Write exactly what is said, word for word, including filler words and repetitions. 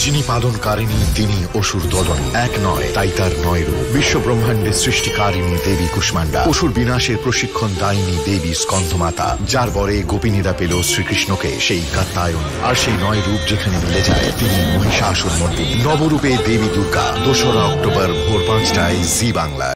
যিনি পালনকারিণী তিনি অসুর দলনী, এক নয় তাই তার নয় রূপ। বিশ্ব ব্রহ্মাণ্ডের সৃষ্টিকারিণী দেবী কুষ্মান্ডা, অসুর বিনাশের প্রশিক্ষণ দায়িনী দেবী স্কন্ধমাতা, যার বরে গোপিনীরা পেল শ্রীকৃষ্ণকে সেই কাত্যায়ন। আর সেই নয় রূপ যেখানে মিলে যায় তিনি মহিষাসুর মর্দিনী। নবরূপে দেবী দুর্গা, দোসরা অক্টোবর ভোর পাঁচটায় জি বাংলা।